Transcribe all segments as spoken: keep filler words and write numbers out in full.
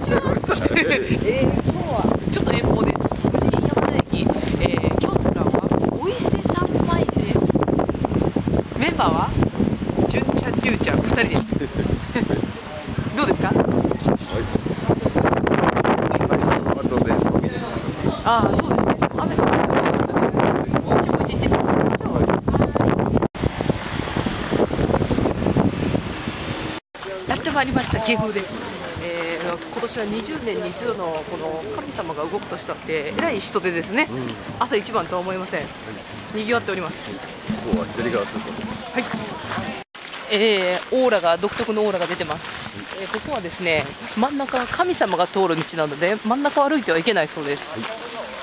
します。えー、今日はちょっと遠方です。無事に山田駅、えー、京都からはお伊勢さん参りです。メンバーは純ちゃん、りゅうちゃん、ふたりです。どうですか？はい、ああ、そうですね。雨が降らなかったです。今日も一日続きましょう。やってまいりました下風です。えー、今年はにじゅうねんに一度のこの神様が動くとしたってえらい人手ですね。うん、朝一番とは思いません。はい、賑わっております。 今日は左側スーパーです。 はい。えー、オーラが独特のオーラが出てます。えー、ここはですね、真ん中は神様が通る道なので真ん中を歩いてはいけないそうです。はい、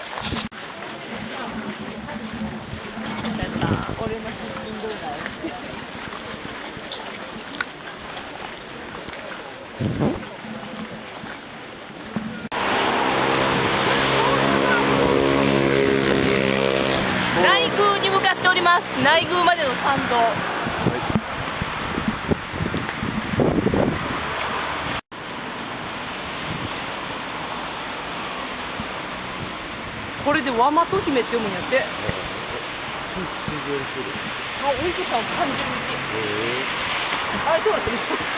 内宮に向かっております。内宮までの参道。これで和的姫って読むんやって。あ、お伊勢さんを感じる道。あれ、どうなってる？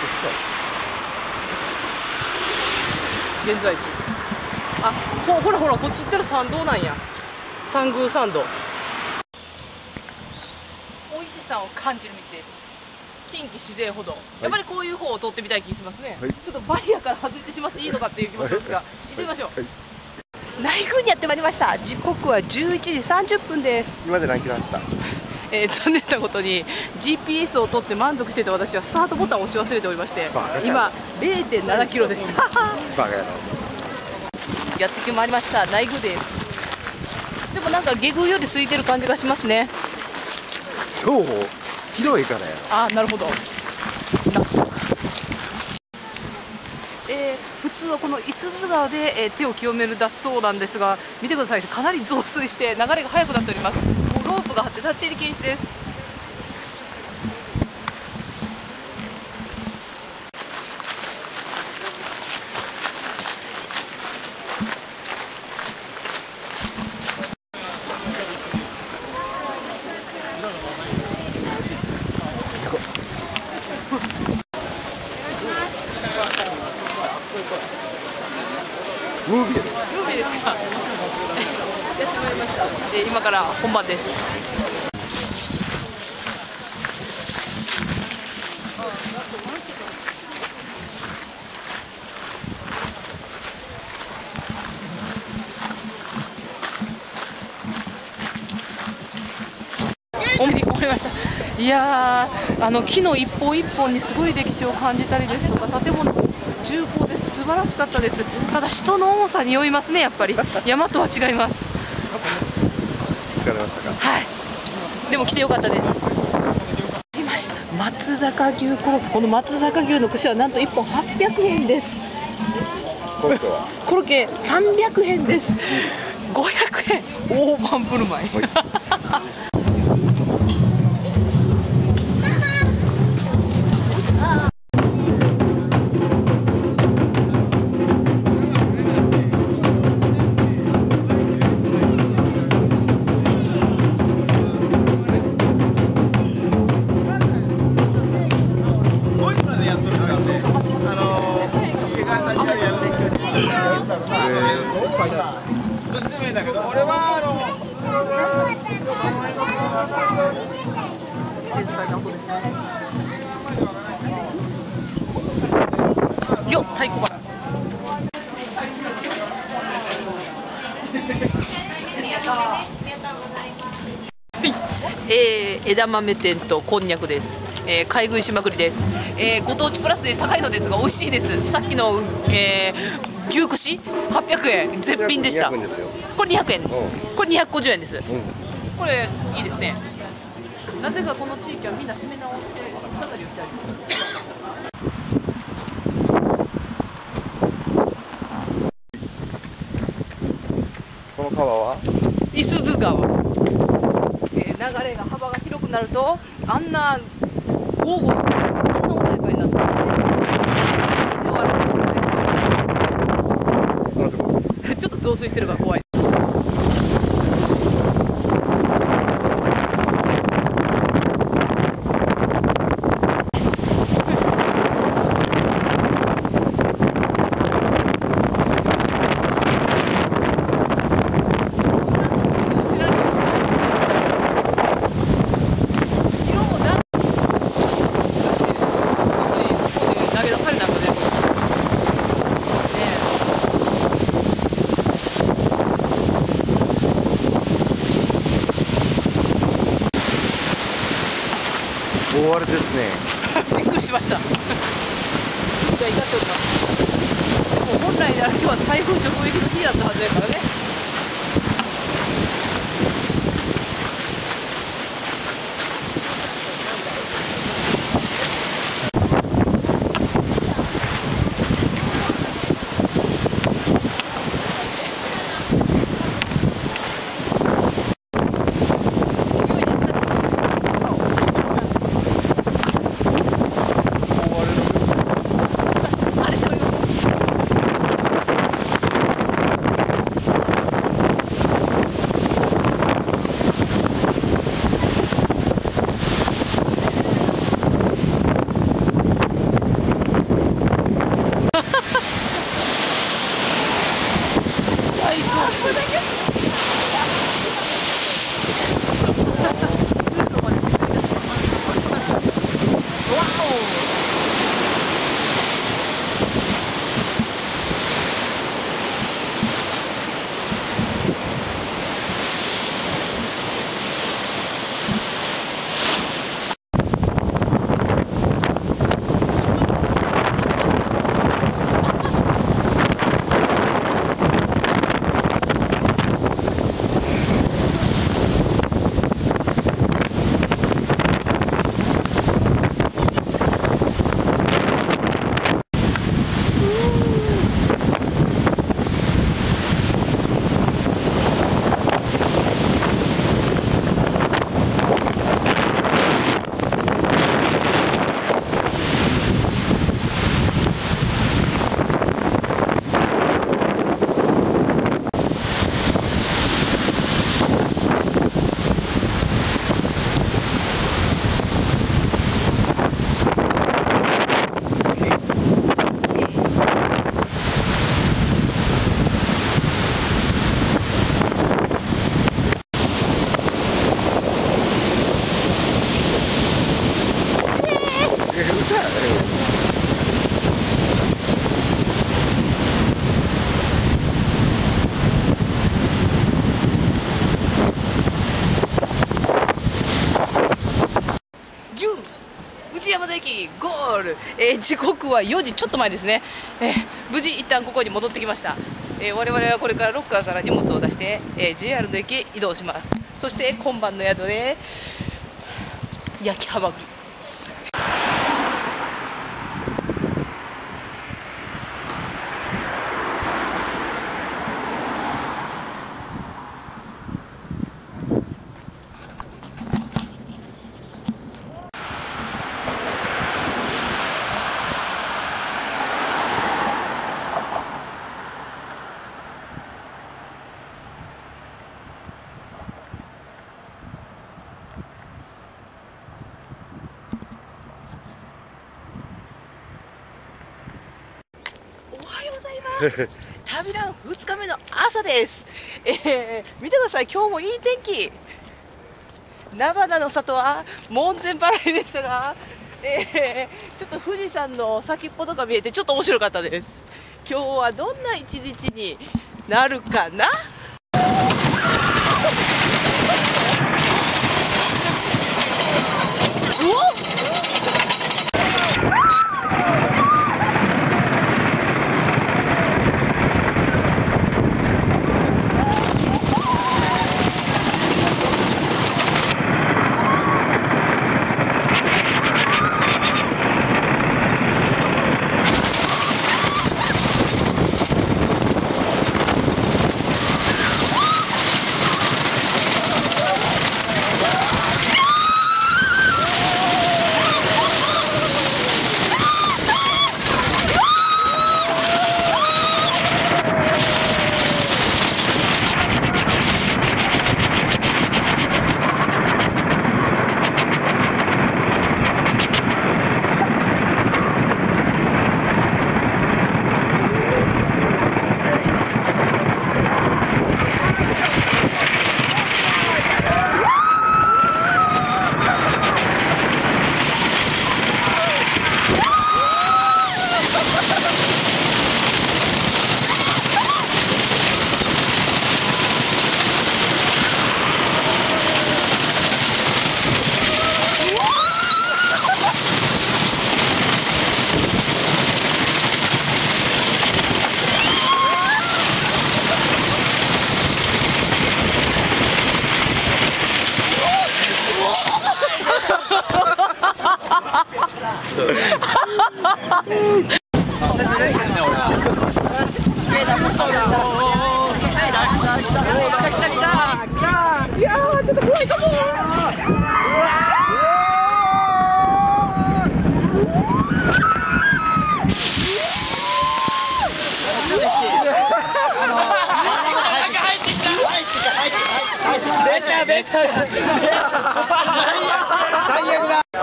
現在地。あ、こほらほら、こっち行ったら参道なんや。三宮参道。お伊勢さんを感じる道です。近畿自然歩道。やっぱりこういう方を通ってみたい気がしますね。はい、ちょっとバリアから外れてしまっていいのかっていう気もしますが、行ってみましょう。はい、内宮にやってまいりました。時刻はじゅういちじさんじゅっぷんです。 今まで何キロ走った？ えー、残念なことに ジーピーエス を取って満足していた私はスタートボタンを押し忘れておりまして、今 れいてんななキロです。バカやろ。やってきまいりました内宮です。でもなんか下宮より空いてる感じがしますね。 そう広いからや。 あー、なるほど。えー、普通はこの五十鈴川で、えー、手を清めるだそうなんですが、見てください、かなり増水して流れが速くなっております。もうロープが張って立ち入り禁止です。 ムービーです。 ムービーですか。やってまいりました。えー、今から本番です。終わりました。いやー、あの木の一本一本にすごい歴史を感じたりですとか、建物重厚です。素晴らしかったです。ただ人の重さに酔いますね。やっぱり山とは違います。 疲れましたか？ はい、でも来てよかったです。来ました。松坂牛コロッケ。この松坂牛の串はなんといっぽんはっぴゃくえんです。 コロッケはコロッケさんびゃくえんです。ごひゃくえん大盤振る舞い。よっ、太鼓判。えー、枝豆天とこんにゃくです。えー、買い食いしまくりです。えー、ご当地プラスで高いのですが美味しいです。さっきの、えー、牛串はっぴゃくえん、絶品でした。これにひゃくえん、うん、これにひゃくごじゅうえんです。うん、これいいですね。なぜかこの地域はみんな締め直してかなり売ってあります。 この川は五十鈴川、えー、流れが幅が広くなるとあんな交互にあんな穏やかになってますね。で終わることがないです。 増水してるから怖い。 大荒れですね。 びっくりしました。が至っております。もう本来なら今日は台風直撃の日だったはずだからね。内山田駅ゴール、えー、時刻はよじちょっと前ですね、えー、無事一旦ここに戻ってきました。えー、我々はこれからロッカーから荷物を出して、えー、ジェイアール の駅へ移動します。そして今晩の宿で焼きハマグリ。旅ランふつかめの朝です、えー、見てください、今日もいい天気。菜花の里は門前払いでしたが、えー、ちょっと富士山の先っぽとか見えてちょっと面白かったです。今日はどんな一日になるかな。 いやー、ちょっと怖いかも。 最悪だ。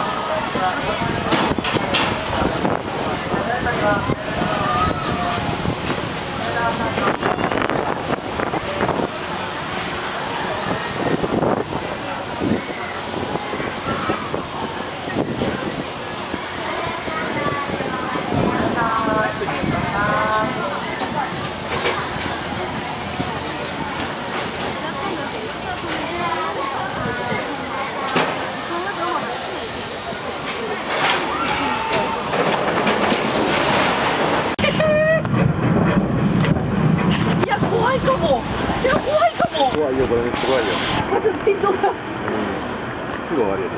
怖いよ、これめっちゃ怖いよ。 ちょっと心臓が。 すぐ終わるよ。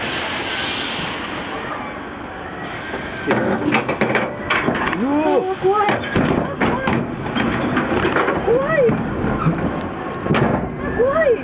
うわ、 怖い。怖い。怖い。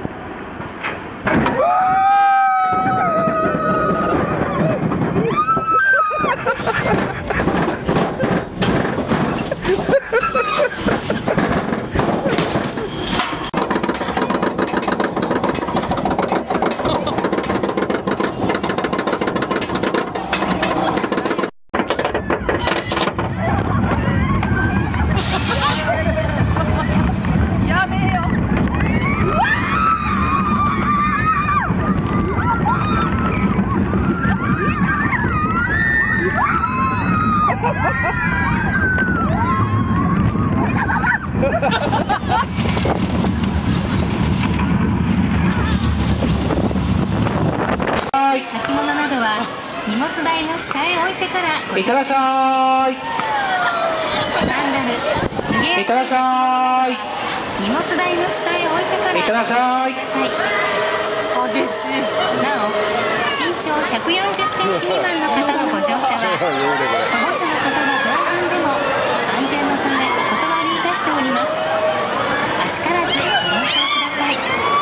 履物などは荷物台の下へ置いてからごいってらっしゃい。 サンダル、脱げいってらっしゃい。 荷物台の下へ置いてからいってらっしゃい。 ください。 激しい。 なお、身長ひゃくよんじゅっセンチ未満の方のご乗車は保護者の方が同伴でも安全のためお断りいたしております。あしからずご了承ください。